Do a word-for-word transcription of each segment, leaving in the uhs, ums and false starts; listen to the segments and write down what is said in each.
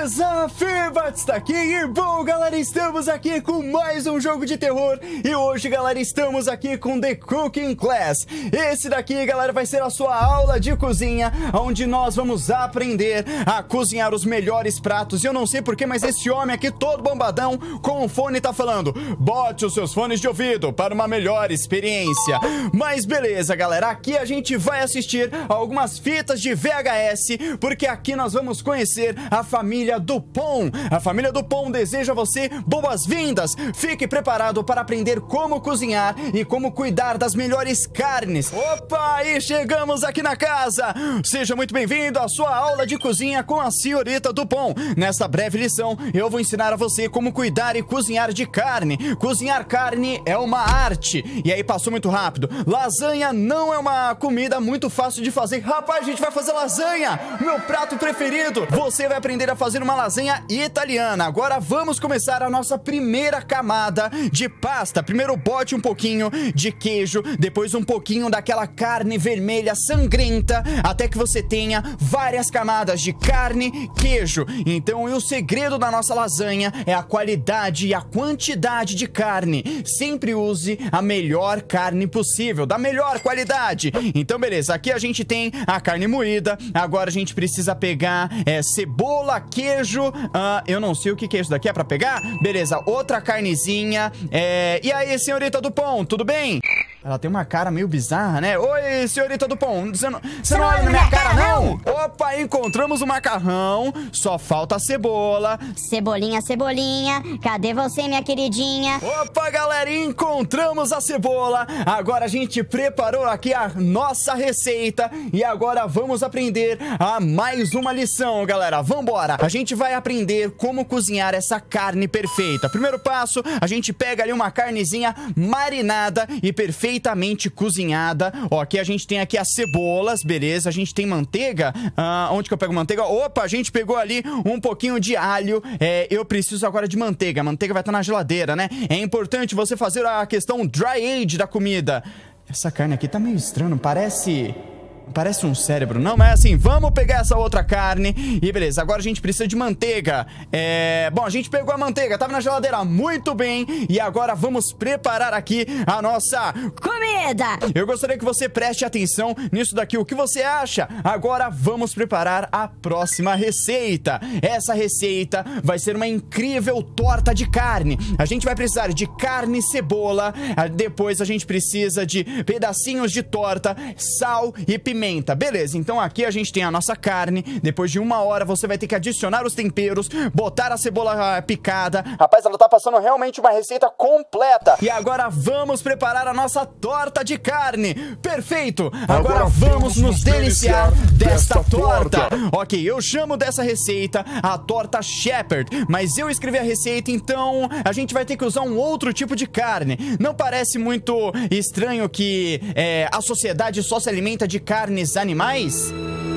beleza? Fervats está aqui e bom, galera, estamos aqui com mais um jogo de terror. E hoje, galera, estamos aqui com The Cooking Class. Esse daqui, galera, vai ser a sua aula de cozinha, onde nós vamos aprender a cozinhar os melhores pratos. E eu não sei porquê, mas esse homem aqui, todo bombadão, com o fone, tá falando: bote os seus fones de ouvido para uma melhor experiência. Mas beleza, galera, aqui a gente vai assistir a algumas fitas de V H S, porque aqui nós vamos conhecer a família Dupont. A família Dupont deseja a você boas-vindas. Fique preparado para aprender como cozinhar e como cuidar das melhores carnes. Opa, e chegamos aqui na casa. Seja muito bem-vindo à sua aula de cozinha com a senhorita Dupont. Nesta breve lição, eu vou ensinar a você como cuidar e cozinhar de carne. Cozinhar carne é uma arte. E aí, passou muito rápido. Lasanha não é uma comida muito fácil de fazer. Rapaz, a gente vai fazer lasanha, meu prato preferido. Você vai aprender a fazer uma lasanha italiana. Agora vamos começar a nossa primeira camada de pasta. Primeiro bote um pouquinho de queijo, depois um pouquinho daquela carne vermelha sangrenta, até que você tenha várias camadas de carne, queijo. Então, o segredo da nossa lasanha é a qualidade e a quantidade de carne. Sempre use a melhor carne possível, da melhor qualidade. Então, beleza, aqui a gente tem a carne moída. Agora a gente precisa pegar é, cebola, queijo, uh, eu não sei o que, que é isso daqui, é pra pegar? Beleza, outra carnezinha, é... E aí, senhorita Dupont, tudo bem? Ela tem uma cara meio bizarra, né? Oi, senhorita Dupont, você não, você não olha na minha cara, não? Opa, encontramos o macarrão, só falta a cebola. Cebolinha, cebolinha, cadê você, minha queridinha? Opa, galera, encontramos a cebola. Agora a gente preparou aqui a nossa receita e agora vamos aprender a mais uma lição, galera. Vambora! A gente vai aprender como cozinhar essa carne perfeita. Primeiro passo, a gente pega ali uma carnezinha marinada e perfeitamente cozinhada. Ó, aqui a gente tem aqui as cebolas, beleza? A gente tem manteiga. Ah, onde que eu pego manteiga? Opa, a gente pegou ali um pouquinho de alho. É, eu preciso agora de manteiga. A manteiga vai estar na geladeira, né? É importante você fazer a questão dry age da comida. Essa carne aqui tá meio estranha, parece... Parece um cérebro, não? Mas assim, vamos pegar essa outra carne. E beleza, agora a gente precisa de manteiga. É... Bom, a gente pegou a manteiga, tava na geladeira, muito bem. E agora vamos preparar aqui a nossa comida. Eu gostaria que você preste atenção nisso daqui. O que você acha? Agora vamos preparar a próxima receita. Essa receita vai ser uma incrível torta de carne. A gente vai precisar de carne, cebola. Depois a gente precisa de pedacinhos de torta, sal e pimenta. Beleza, então aqui a gente tem a nossa carne. Depois de uma hora você vai ter que adicionar os temperos, botar a cebola picada. Rapaz, ela tá passando realmente uma receita completa. E agora vamos preparar a nossa torta de carne. Perfeito, agora, agora vamos nos deliciar desta torta. torta Ok, eu chamo dessa receita a torta Shepherd, mas eu escrevi a receita, então a gente vai ter que usar um outro tipo de carne. Não parece muito estranho que é, a sociedade só se alimenta de carne animais?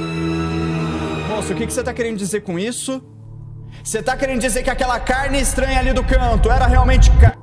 Moço, o que, que você tá querendo dizer com isso? Você tá querendo dizer que aquela carne estranha ali do canto era realmente ca...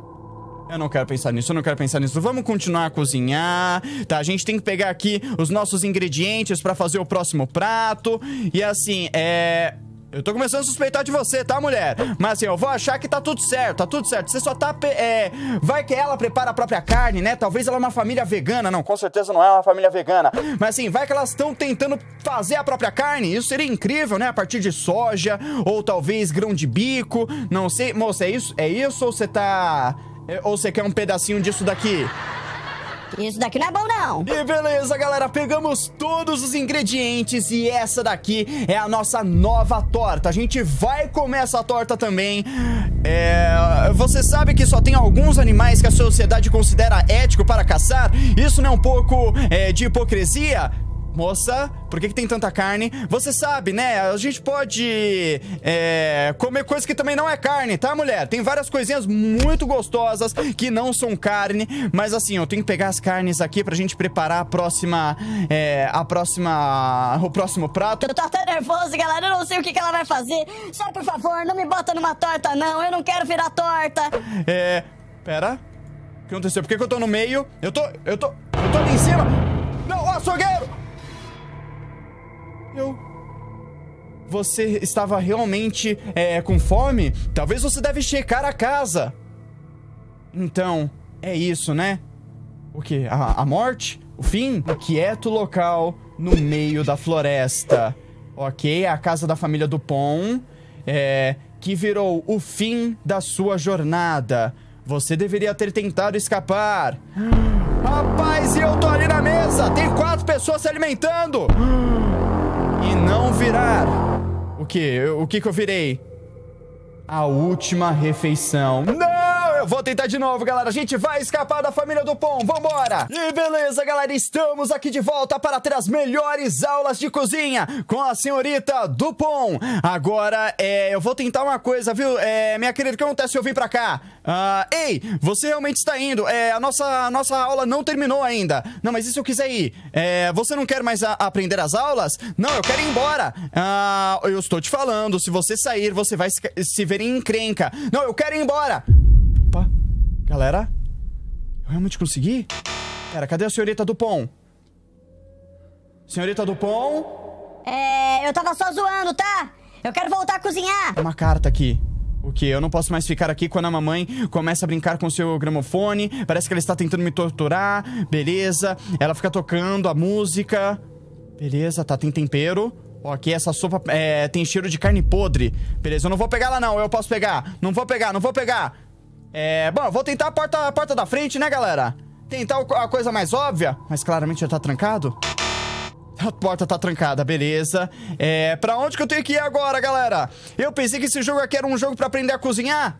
Eu não quero pensar nisso, eu não quero pensar nisso. Vamos continuar a cozinhar, tá? A gente tem que pegar aqui os nossos ingredientes pra fazer o próximo prato. E assim, é... Eu tô começando a suspeitar de você, tá, mulher? Mas assim, eu vou achar que tá tudo certo, tá tudo certo. Você só tá... É... Vai que ela prepara a própria carne, né? Talvez ela é uma família vegana. Não, com certeza não é uma família vegana. Mas assim, vai que elas estão tentando fazer a própria carne. Isso seria incrível, né? A partir de soja, ou talvez grão de bico. Não sei. Moça, é isso? É isso ou você tá... Ou você quer um pedacinho disso daqui? Isso daqui não é bom, não. E beleza, galera, pegamos todos os ingredientes e essa daqui é a nossa nova torta. A gente vai comer essa torta também. É... Você sabe que só tem alguns animais que a sociedade considera ético para caçar? Isso não é um pouco é, de hipocrisia? Moça, por que que tem tanta carne? Você sabe, né? A gente pode é, comer coisa que também não é carne, tá, mulher? Tem várias coisinhas muito gostosas que não são carne. Mas assim, eu tenho que pegar as carnes aqui pra gente preparar a próxima... É, a próxima... O próximo prato. Eu tô até nervoso, galera. Eu não sei o que que ela vai fazer. Só, por favor, não me bota numa torta, não. Eu não quero virar torta. É... Pera. O que aconteceu? Por que que eu tô no meio? Eu tô... Eu tô... Eu tô ali em cima. Não, açougueiro! Eu... você estava realmente é, com fome, talvez você deve checar a casa. Então, é isso, né? O quê? A, a morte? O fim? O quieto local no meio da floresta. Ok, a casa da família Dupont, é, que virou o fim da sua jornada. Você deveria ter tentado escapar. Rapaz, e eu tô ali na mesa. Tem quatro pessoas se alimentando. E não virar. O quê? O que que eu virei? A última refeição. Não! Eu vou tentar de novo, galera. A gente vai escapar da família Dupont. Vambora! E beleza, galera. Estamos aqui de volta para ter as melhores aulas de cozinha com a senhorita Dupont. Agora, é, eu vou tentar uma coisa, viu? É, minha querida, o que acontece se eu vim pra cá? Ah, ei, você realmente está indo. É, a nossa, a nossa aula não terminou ainda. Não, mas e se eu quiser ir? É, você não quer mais a, aprender as aulas? Não, eu quero ir embora. Ah, eu estou te falando. Se você sair, você vai se, se ver em encrenca. Não, eu quero ir embora. Opa, galera, eu realmente consegui? Pera, cadê a senhorita Dupont? Senhorita Dupont? É, eu tava só zoando, tá? Eu quero voltar a cozinhar. Tem uma carta aqui. O que? Eu não posso mais ficar aqui quando a mamãe começa a brincar com o seu gramofone. Parece que ela está tentando me torturar. Beleza, ela fica tocando a música. Beleza, tá, tem tempero. Ok, essa sopa é, tem cheiro de carne podre. Beleza, eu não vou pegar ela não, eu posso pegar. Não vou pegar, não vou pegar. É, bom, eu vou tentar a porta, a porta da frente, né, galera? Tentar a coisa mais óbvia. Mas claramente já tá trancado. A porta tá trancada, beleza. É, pra onde que eu tenho que ir agora, galera? Eu pensei que esse jogo aqui era um jogo pra aprender a cozinhar.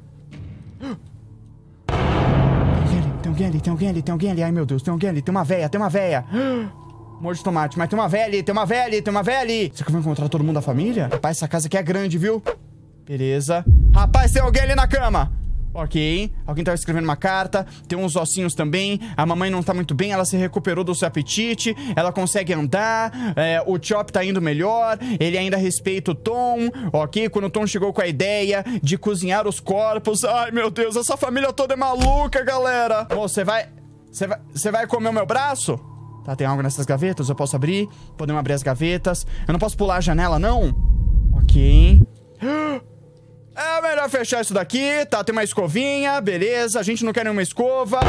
Tem alguém ali, tem alguém ali, tem alguém ali. Ai, meu Deus, tem alguém ali, tem uma véia, tem uma véia. Molho de tomate, mas tem uma véia ali, tem uma véia ali, tem uma véia ali. Será que eu vou encontrar todo mundo da família? Rapaz, essa casa aqui é grande, viu? Beleza. Rapaz, tem alguém ali na cama. Ok, alguém tá escrevendo uma carta. Tem uns ossinhos também. A mamãe não tá muito bem, ela se recuperou do seu apetite. Ela consegue andar, é, o Chop tá indo melhor. Ele ainda respeita o Tom. Ok, quando o Tom chegou com a ideia de cozinhar os corpos. Ai, meu Deus, essa família toda é maluca, galera. Você vai... Você vai... Você vai comer o meu braço? Tá, tem algo nessas gavetas? Eu posso abrir? Podemos abrir as gavetas. Eu não posso pular a janela, não? Ok. É melhor fechar isso daqui. Tá, tem uma escovinha. Beleza, a gente não quer nenhuma escova.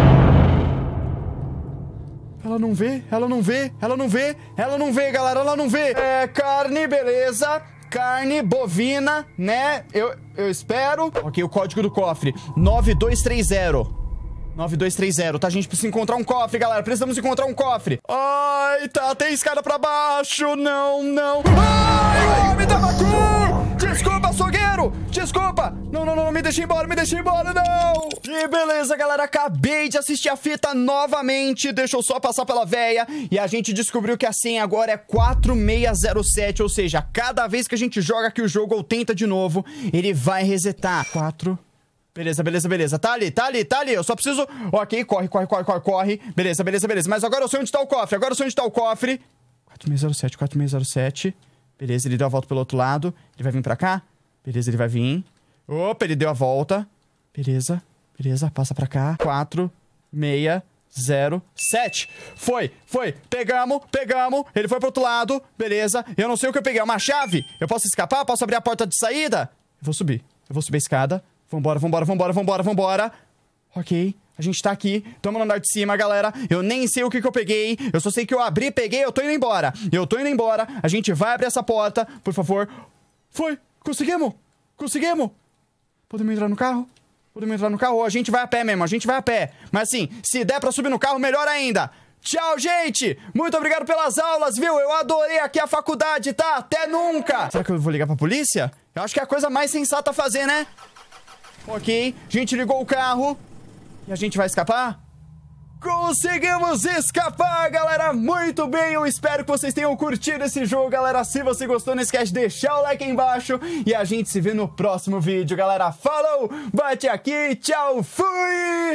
Ela não vê, ela não vê, ela não vê. Ela não vê, galera, ela não vê. É, carne, beleza. Carne bovina, né? Eu, eu espero. Ok, o código do cofre. nove dois três zero. nove dois três zero, tá? A gente precisa encontrar um cofre, galera. Precisamos encontrar um cofre. Ai, tá. Tem escada pra baixo. Não, não. Ai, homem da Macu! Desculpa, açougueiro! Desculpa! Não, não, não, me deixa embora, me deixa embora, não! E beleza, galera, acabei de assistir a fita novamente. Deixa eu só passar pela véia. E a gente descobriu que a senha agora é quatro seis zero sete. Ou seja, cada vez que a gente joga aqui o jogo ou tenta de novo, ele vai resetar. quatro... Beleza, beleza, beleza. Tá ali, tá ali, tá ali. Eu só preciso... Ok, corre, corre, corre, corre, corre. Beleza, beleza, beleza. Mas agora eu sei onde tá o cofre. Agora eu sei onde tá o cofre. quatro seis zero sete, quatro seis zero sete. Beleza, ele deu a volta pelo outro lado. Ele vai vir pra cá. Beleza, ele vai vir. Opa, ele deu a volta. Beleza, beleza. Passa pra cá. quatro seis zero sete. Foi, foi. Pegamos, pegamos. Ele foi pro outro lado. Beleza. Eu não sei o que eu peguei. É uma chave? Eu posso escapar? Posso abrir a porta de saída? Eu vou subir. Eu vou subir a escada. Vambora, vambora, vambora, vambora, vambora. Ok, a gente tá aqui. Tamo no andar de cima, galera. Eu nem sei o que que eu peguei. Eu só sei que eu abri, peguei, eu tô indo embora. Eu tô indo embora. A gente vai abrir essa porta, por favor. Foi, conseguimos. Conseguimos. Podemos entrar no carro? Podemos entrar no carro? Ou a gente vai a pé mesmo, a gente vai a pé. Mas assim, se der pra subir no carro, melhor ainda. Tchau, gente! Muito obrigado pelas aulas, viu? Eu adorei aqui a faculdade, tá? Até nunca! Será que eu vou ligar pra polícia? Eu acho que é a coisa mais sensata a fazer, né? Ok, a gente ligou o carro. E a gente vai escapar? Conseguimos escapar, galera! Muito bem, eu espero que vocês tenham curtido esse jogo, galera. Se você gostou, não esquece de deixar o like aí embaixo. E a gente se vê no próximo vídeo, galera. Falou, bate aqui, tchau, fui!